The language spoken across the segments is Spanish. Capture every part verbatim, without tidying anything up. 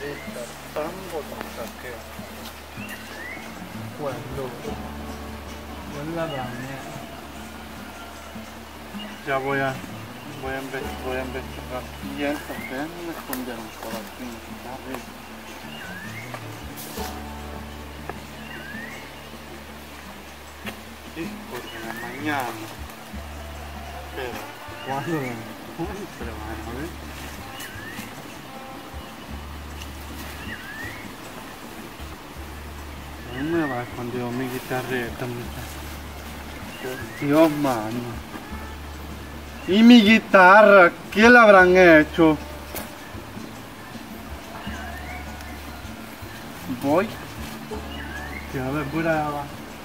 Está tan bonita que cuando yo la bañé. Ya voy a voy a, investigar, voy a investigar bien, también me escondieron por aquí. Hijos de la mañana. Pero cuando me encuentre, van a ver. No me va escondido mi guitarreta, muchachos. Dios, mano. ¿Y mi guitarra? ¿Qué la habrán hecho? Voy. Ya me voy a abajo.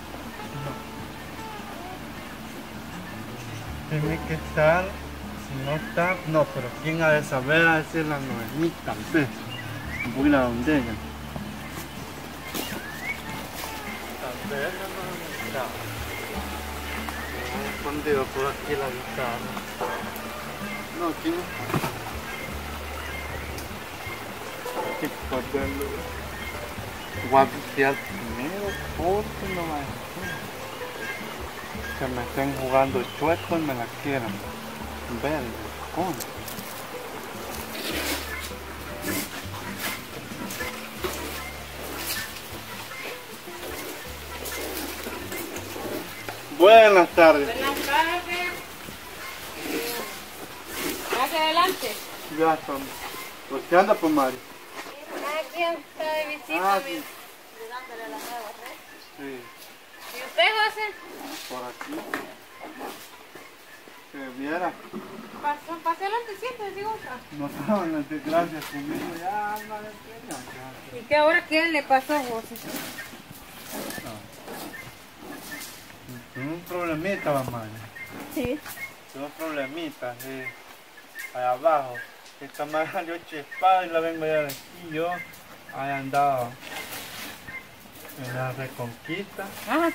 Tiene que estar. Si no está. No, pero ¿quién ha de saber a decir la Noemí? Tal vez. Voy a donde ella. Tal vez la Noemí está. Me he escondido por aquí la guitarra. No, aquí no. Aquí por verlo. Voy a vigiar primero porque no va a ser que me estén jugando chueco y me la quieran ver. ¿Cómo? Buenas tardes. Buenas tardes. Hacia adelante. Ya estamos. ¿Por qué anda por Mari? Aquí está de visita, Ah, mi... sí. dándole la nueva red. Sí. ¿Y usted, José? Por aquí. Que viera. Pasó, pasé adelante, siempre, digo otra. No estaban las desgracias conmigo. Ya anda de pena. ¿Y qué ahora qué le pasó, José? Tengo un problemita, mamá. Sí. Tengo problemitas, sí. Allá abajo. Esta madre salió chispada y la vengo ya de aquí. Yo ahí andaba en la Reconquista. Ajá.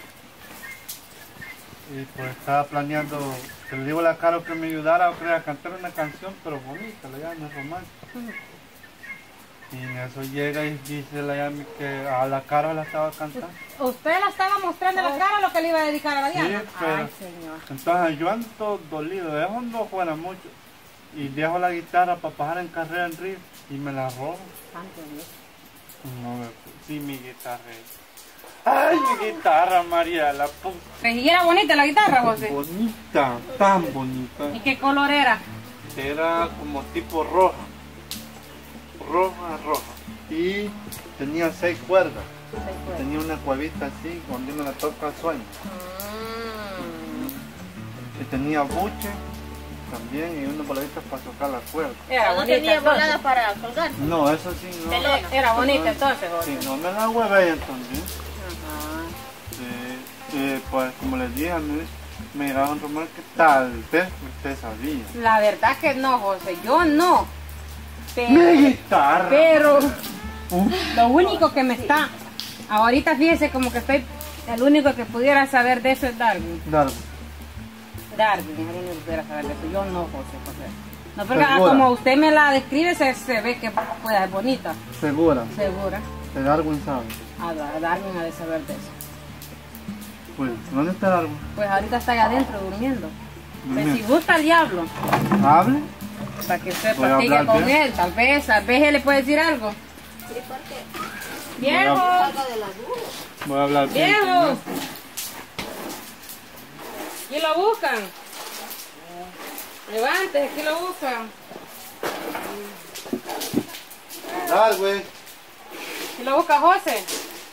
Y pues estaba planeando que le digo a la Caro que me ayudara a cantar una canción, pero bonita, la llama romántica. Y en eso llega y dice la Yami que a la Caro la estaba cantando. ¿Usted la estaba mostrando a la cara lo que le iba a dedicar a la Diana? Sí, pero Ay, señor. entonces yo ando todo dolido, eso no fuera mucho. Y dejo la guitarra para pasar en carrera en río y me la robo. Santo Dios. No me sí, mi guitarra. Ay, mi guitarra, María, la puta. Pues, ¿y era bonita la guitarra, José? Bonita, tan bonita. ¿Y qué color era? Era como tipo roja. Roja, roja. Y tenía seis cuerdas. Seis cuerdas. Tenía una cuevita así, cuando uno la toca sueño. Mm. Y tenía buche también y una boladita para tocar la cuerda. Era No bonita tenía entonces. volada para colgar. No, eso sí, no. Pelona. Era bonita entonces, José. Sí, no me la hueve entonces. Ajá. Sí, y pues como les dije a mí, me llegaron rumores que tal vez usted sabía. La verdad que no, José, yo no. Pero, ¡Mi guitarra! pero Uh, lo único que me está, ahorita fíjese como que estoy, el único que pudiera saber de eso es Darwin. Darwin. Darwin es el único que pudiera saber de eso, yo no, José, José. No, porque ah, ¿Segura? como usted me la describe, se, se ve que puede ser bonita, Segura. segura. Que Darwin sabe. A Dar- Darwin ha de saber de eso. Pues, ¿dónde está Darwin? Pues ahorita está allá adentro durmiendo. Pues, Durmiendo. si gusta el diablo, Hable. para que usted Voy a platique hablar con bien. él, tal vez, tal vez él le puede decir algo. Sí, porque Viejo, salga de la duda. Voy a hablar bien. viejo. con él. Aquí lo buscan. Levante, aquí lo buscan. Darwin. Aquí lo busca José.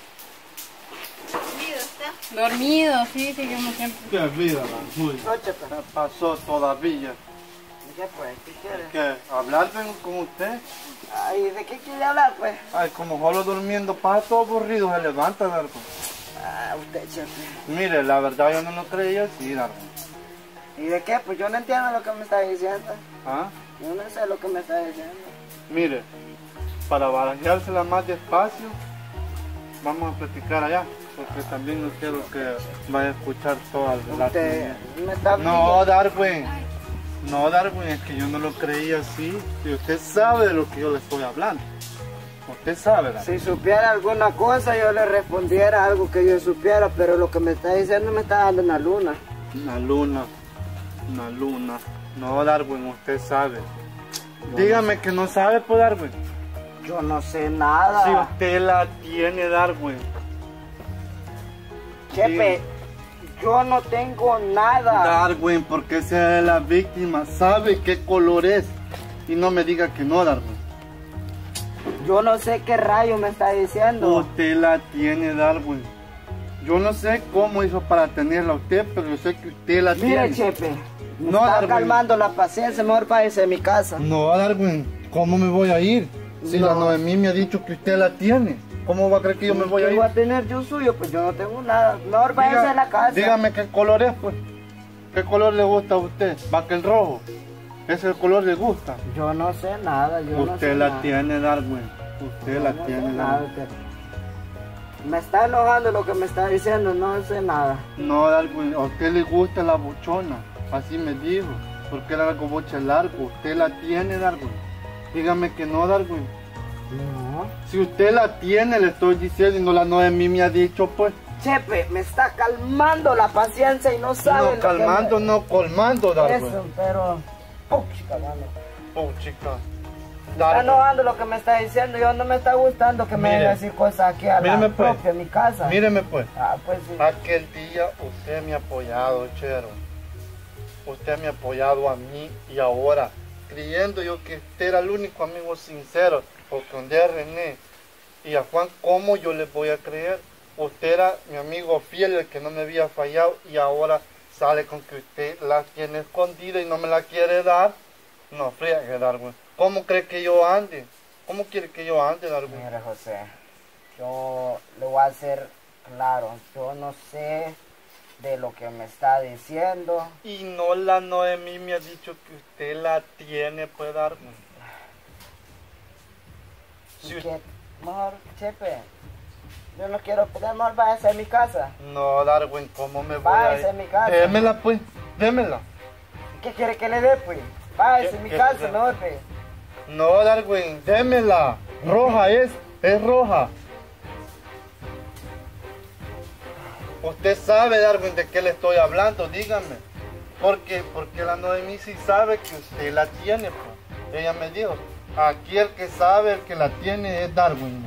Mira, está. Dormido, sí, sí, como siempre. Qué vida, la muy. Noche, pues. Me pasó todavía. ¿Qué pues? ¿Qué quiere? ¿Qué? ¿Hablar bien con usted? Ay, ¿de qué quiere hablar, pues? Ay, como solo durmiendo, pasa todo aburrido, se levanta, Darwin. Ah, usted, chefe. Mire, la verdad yo no lo creía así, Darwin. ¿Y de qué? Pues yo no entiendo lo que me está diciendo. ¿Ah? Yo no sé lo que me está diciendo. Mire, para barajársela más despacio, vamos a platicar allá, porque también no quiero que vaya a escuchar toda la Usted me está No, Darwin, no, Darwin, es que yo no lo creía así, y usted sabe de lo que yo le estoy hablando. Usted sabe, Darwin. Si supiera alguna cosa, yo le respondiera algo que yo supiera, pero lo que me está diciendo me está dando una luna. Una luna, una luna. No, Darwin, usted sabe. Dígame que no sabe, pues, Darwin. Yo no sé nada. Si usted la tiene, Darwin. Chepe, yo no tengo nada. Darwin, porque sea la víctima, sabe qué color es. Y no me diga que no, Darwin. Yo no sé qué rayo me está diciendo. Usted la tiene, Darwin. Yo no sé cómo hizo para tenerla usted, pero yo sé que usted la Mire, tiene. Chepe, me No, está Darwin. calmando la paciencia, mejor váyase de mi casa. No, Darwin, ¿cómo me voy a ir? Si No. la Noemí me ha dicho que usted la tiene. ¿Cómo va a creer que yo me voy a ¿Qué ir? voy a tener yo suyo? Pues yo no tengo nada. Mejor váyase Diga- de la casa. Dígame qué color es, pues. ¿Qué color le gusta a usted? ¿Va que el rojo? ¿Ese es el color le gusta? Yo no sé nada, yo no Usted sé la nada. tiene, Darwin. Usted Yo la no sé tiene, nada, Darwin. usted. Me está enojando lo que me está diciendo, no sé nada. No, Darwin, a usted le gusta la buchona. Así me dijo. Porque era algo boche largo. Usted la tiene, Darwin. Dígame que no, Darwin. No. Si usted la tiene, le estoy diciendo y no la Noemí me ha dicho, pues. Chepe, me está calmando la paciencia y no sabe No, lo que calmando, me- no colmando, Darwin. Eso, pero... Oh, chica, mano. Oh, chica. Me está Darwin. enojando lo que me está diciendo, yo no me está gustando que me Mire. venga a decir cosas aquí a Míreme, la pues. propia, mi casa. Míreme, pues. Ah, pues sí. Aquel día usted me ha apoyado, Chero. Usted me ha apoyado a mí y ahora, creyendo yo que usted era el único amigo sincero, porque un día René y a Juan, ¿cómo yo les voy a creer? Usted era mi amigo fiel, el que no me había fallado y ahora sale con que usted la tiene escondida y no me la quiere dar. No, friegue, Darwin. ¿Cómo cree que yo ande? ¿Cómo quiere que yo ande, Darwin? Mire, José, yo le voy a hacer claro, yo no sé de lo que me está diciendo. Y no la Noemí me ha dicho que usted la tiene, pues, Darwin. Y Si que, mejor, Chepe, yo no quiero pelear, mejor váyase a mi casa. No, Darwin, ¿cómo me voy a Váyase a ir? mi casa. Démela, pues, démela. ¿Qué quiere que le dé, pues? Váyase a mi ¿Qué- qué- casa, qué? mejor, pues. No, Darwin, démela. Roja es, es roja. Usted sabe, Darwin, de qué le estoy hablando, dígame. Porque, porque la Noemí sí sabe que usted la tiene, pues. Ella me dijo, aquí el que sabe, el que la tiene es Darwin.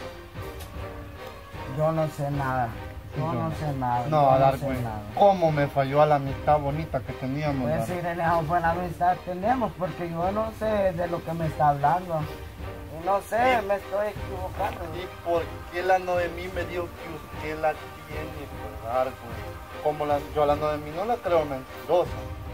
Yo no sé nada. Yo no sé nada. No, yo Darwin, sé nada. ¿cómo me falló a la amistad bonita que teníamos? Pues Darwin? sí, tenemos buena amistad, tenemos, porque yo no sé de lo que me está hablando. Y no sé, me estoy equivocando. ¿Y por qué la Noemí me dijo que usted la tiene, pues, Darwin? Como la, yo a la Noemí no la creo mentirosa.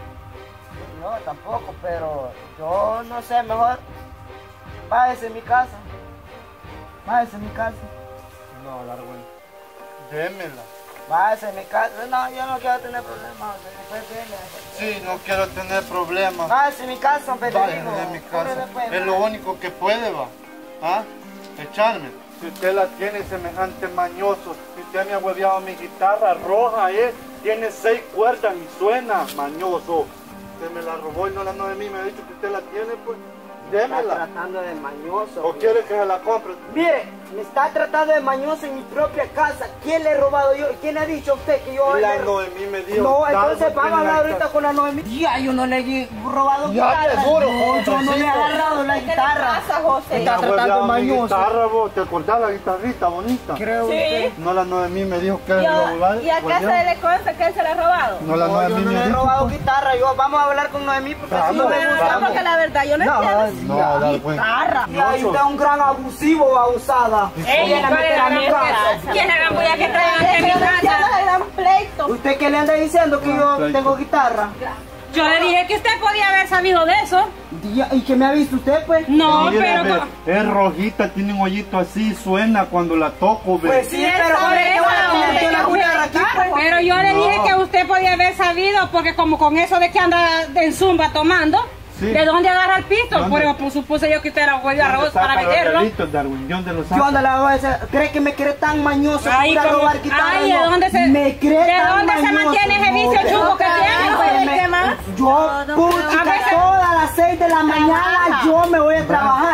No, tampoco, pero yo no sé, mejor váyase a mi casa. Váyase a mi casa. No, Darwin, démela. Váyase a mi casa. No, yo no quiero tener problemas. Después viene. Sí, no quiero tener problemas. Váyase a mi casa, hombre, te Vaya digo. de mi Corre casa. después, Es lo vaya. único que puede, va. ¿Ah? Echarme. Si usted la tiene semejante mañoso, si usted me ha hueveado mi guitarra roja, ¿eh? Tiene seis cuerdas y suena mañoso. Usted me la robó y no la no de mí, me ha dicho que usted la tiene, pues. Está Démela. tratando de mañoso. ¿O hombre. quiere que se la compre? Mire, me está tratando de mañoso en mi propia casa. ¿Quién le he robado yo? ¿Quién ha dicho a usted que yo La le- Noemí me dijo. No, entonces Darwin, vamos a hablar la- ahorita con la Noemí. Ya, yo no le he robado Ya, guitarra. seguro, No, yo no le he Josecito. agarrado la guitarra. Me Está ha tratando hueveado de mi mañoso. guitarra, vos. ¿Te acordás la guitarrita bonita? Creo Sí. que... No, la Noemí me dijo que Yo, lo ¿y a qué se le consta que él se la ha robado? No, la No, yo Noemí no me le he dijo, robado pues. guitarra. Yo, vamos a hablar con Noemí porque Vamos, si no me Pero gusta. no, porque la verdad yo no, No, entiendo. No, ya, Darwin. guitarra. Y ahí está un gran abusivo, abusada. Ey, Viene a ¿cuál meter es a la mi gran casa. cosa? ¿Quién es la gambulla que traen aquí en mi Ya casa? le dan pleito. ¿Usted qué le anda diciendo que yo pleito. tengo guitarra? Yo le dije que usted podía haber sabido de eso. Ya, ¿y qué me ha visto usted, pues? No, Mire, pero... ve, co- es rojita, tiene un hoyito así, suena cuando la toco, ve. Pues sí, Sí, pero por ¿por qué eso, van a hombre, meter la que guitarra aquí, pues? Pero yo le No. dije que usted podía haber sabido, porque como con eso de que anda en zumba tomando, Sí. ¿de dónde agarra el pisto? ¿Dónde? Por eso pues, supuse yo que usted era huevo arroz para Saca los venderlo. relitos, Darwin, ¿de dónde lo saca? Yo ando la voy a hacer. ¿Cree que me cree tan mañoso Ay, para como- robar guitarra? ay, ¿de No, dónde se- me cree de tan dónde se mañoso? mantiene ese vicio No, chuco que pero- tiene, pero pues, me- ¿qué más? Yo, No, no, puchica, a veces- todas las seis de la mañana yo me voy a trabajar. ¿Qué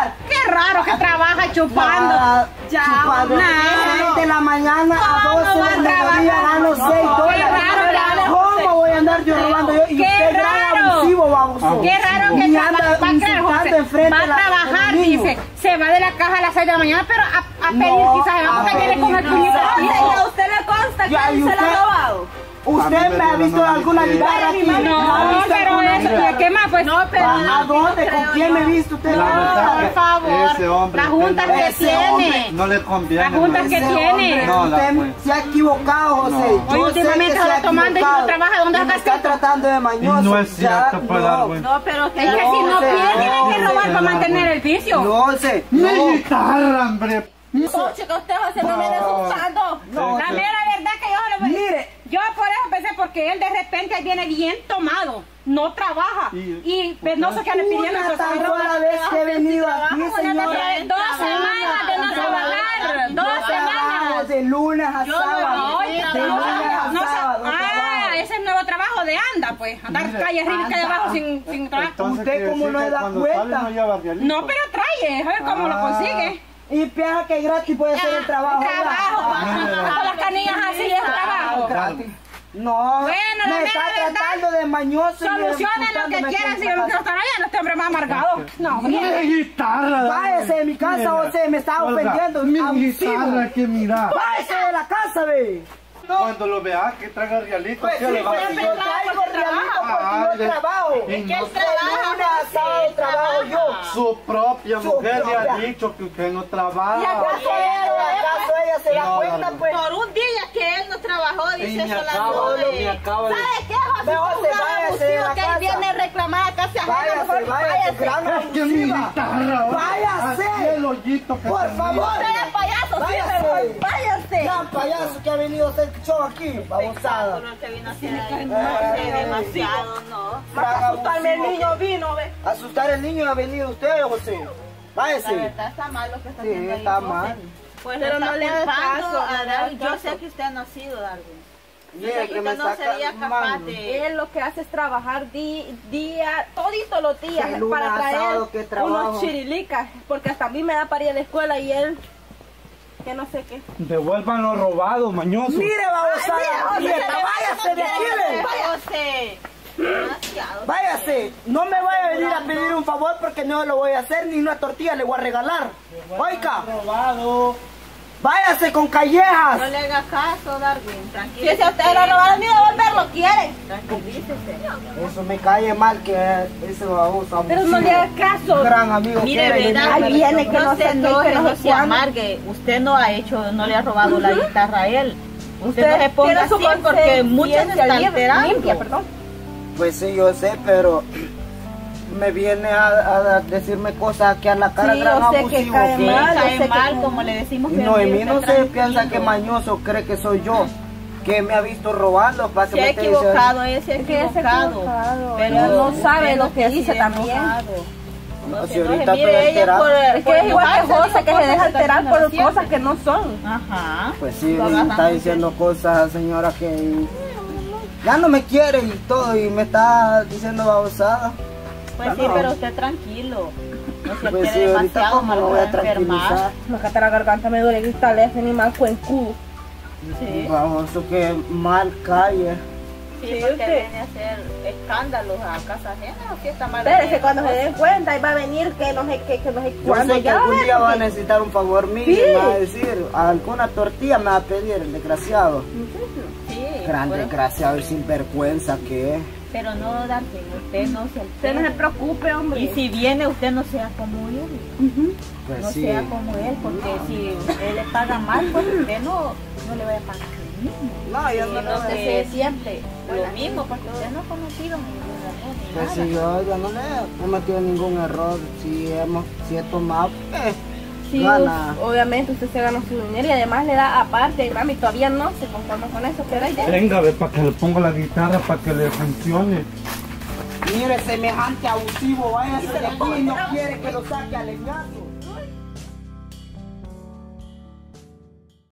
qué raro que trabaja chupando. Ah, Ya, chupando. no. seis de la mañana a ¿Cómo doce va a del mediodía trabajar? gano No, seis qué dólares. raro, claro. ¿Cómo voy a andar yo robando yo? Y Qué usted gran raro. abusivo, baboso. Qué raro que Y trabaja. anda Va a creer, insultando José. enfrente Va de a la- trabajar, de los niños. dice. Se va de la caja a las seis de la mañana, pero a, a pedir No, quizás se va a porque viene con el pedir puñito. quizás. ¿Y a usted le consta que Ya, él y se la usted- ha robado? ¿Usted A mí me me ha dio visto la alguna mano guitarra aquí? No, ¿Ha visto pero alguna eso, guitarra? ¿qué más? Pues No, pero ¿A dónde? ¿Con quién me he visto usted? No, por favor. ese hombre, Las juntas usted que ese hombre tiene. No le conviene. Las juntas que Ese tiene. hombre, No, la usted pues. se ha equivocado, José. No. Yo Hoy sé últimamente que anda se ha tomando y no equivocado. trabaja. ¿Dónde Y me está está tratando de mañoso. Y no es cierto, Ya, pues, no. Darwin. No, pero que Es que si no No, pide, no, tiene que no, robar no, para no, mantener el vicio. No sé. Mi No. guitarra, hombre. Ocho, que usted José me viene asustando. No, la mera verdad que yo lo Mire. Yo por eso pensé, porque él de repente ahí viene bien tomado, no trabaja. Y- Y penoso que ande pidiendo Una cosas. tan sola vez que he venido aquí, Una señora. vez, dos semanas de no trabajar, dos Yo trabajo semanas. de lunes a Yo sábado. Ay, De no, lunes a no, sábado. ah, trabajo. ese es el nuevo trabajo de anda, pues, andar Mire, calle arriba y calle anda. abajo sin, sin trabajar. Entonces, Usted quiere como decir no que se da cuando cuenta. sale no lleva realito. No, pero trae, a ver cómo lo Ah. consigue. Y piensa que gratis puede ser el trabajo. ¿verdad? Trabajo, Ah, con las canillas así es trabajo. gratis. No, Bueno, la me mera está verdad, tratando de mañoso. y me Solucionen lo que insultándome quieran, aquí si en no la casa. estará ya, este hombre más amargado. No, Mi mire. guitarra. Váyase de mi casa, Mira, José, me está oiga, ofendiendo. Mi abusivo. guitarra que mira. Váyase de la casa, ve. Cuando lo vea que traiga realito, Pues ¿qué sí, le va a pues, decir? yo traigo realito porque Ah, yo de- trabajo. y Es que no- él trabaja. De lunes a sábado trabajo yo. Su propia Su mujer le propia. ha dicho que usted no ¿Y trabaja. acaso ella, acaso ella se da No, cuenta, Darwin. pues? por un día que él no trabajó, Y dice me eso la acabo de- Lore. me acabo de- ¿Sabe qué, José? Mejor Tú se tan váyase de la abusivo que él casa. viene a reclamar casi ajena. Váyase, Mejor váyase, gran Es que mi abusiva. guitarra. Váyase. Así el hoyito que Por tenía. favor. Usted es payaso, sí, Váyase. mejor váyase. Gran payaso que ha venido a hacer show aquí, babosada. Lo que vino a hacer ahí, no sé, demasiado, no. Gran Asustarme el abusivo. niño vino, ve. Asustar al niño y ha venido usted, José. La Váyase. verdad está mal lo que está Sí, haciendo ahí, está José. mal. Pues Pero está no le hagas culpando caso, a no le Darwin. hagas Yo caso. sé que usted no ha sido Darwin. Yo Mire sé que que me usted no está sería capaz calmando. de... Él lo que hace es trabajar di- día, toditos los días De lunes para a traer sábado que trabajo. unos chirilicas, porque hasta a mí me da para ir a la escuela y él, que no sé qué. Devuelvan lo robado, mañoso. Mire, babosada. Mire, váyase de aquí, ve. Váyase. Demasiado. Váyase, no me vaya a venir a pedir un favor porque no lo voy a hacer, ni una tortilla le voy a regalar. Oiga, Robado. váyase con No callejas. le haga caso, Darwin. Tranquilo. Si a usted lo robaron ni devolverlo quieren. Tranquilícese. Eso me cae mal que ese baboso abusivo. Pero no le haga caso. Gran amigo. Mire, que era, verdad, Ahí viene que no se sé qué, enoje, que no no sé se cuándo. amargue. Usted no ha hecho, no le ha robado la guitarra a él. Usted, no se ponga tiene su así porque muchos se conciencia están libre- alterando. limpia, perdón. Pues sí, yo sé, pero me viene a, a decirme cosas aquí a la cara, Sí, gran yo sé que abusivo. cae Que mal, yo cae sé que mal, como- como le decimos. Y que Noemí esté no se tranquilo. piensa que mañoso cree que soy yo, que me ha visto robando para que Se ha me esté diciendo- equivocado, él se ha Es que él se ha equivocado. equivocado. Pero Él no usted sabe no lo que esté dice así de también. enojado. No No, se si ahorita enoje. estoy Mire, ella alterado. por, Es que es igual que José, que se deja alterar por siempre. cosas que no son. Ajá. Pues sí, Lo me agarran está mucho. diciendo cosas, señora, que ya no me quiere y todo, y me está diciendo babosada. Pues Ya sí, no. pero usted tranquilo. No se Pues altere sí, ahorita demasiado, como no lo lo voy a va a enfermar. tranquilizar. Me cata la garganta, me duele gritarle a ese animal cuencudo. Sí, Baboso que mal calle. sí, Sí, porque usted. viene a hacer escándalos a casa ajena, ¿o qué está mal? Espérese, cuando se den cuenta, ahí va a venir que no sé qué, que no sé Yo cuándo. sé que Ya va a algún ver, día va a porque- necesitar un favor mío y Sí. me va a decir, alguna tortilla me va a pedir, el desgraciado. Sí, Gran bueno, desgraciado y sinvergüenza que es. pero no, Darwin, usted no se Usted no se altere. preocupe, hombre. Y si viene, usted no sea como él. Pues No sí. sea como él, porque si usted le paga mal, pues usted no, no le vaya a pagar lo mismo. No, yo Y no no lo se veo. sé siempre lo mismo, porque usted no ha cometido ningún error ni Pues nada. si yo, yo no le he cometido ningún error, si hemos, si he tomado, pues, Sí, gana. obviamente usted se gana su dinero y además le da aparte, mami, todavía no se conforma con eso, pero ahí Venga, ve, para que le ponga la guitarra, para que le funcione. Mire, semejante abusivo, váyase de aquí y no quiere que lo saque al leñazo.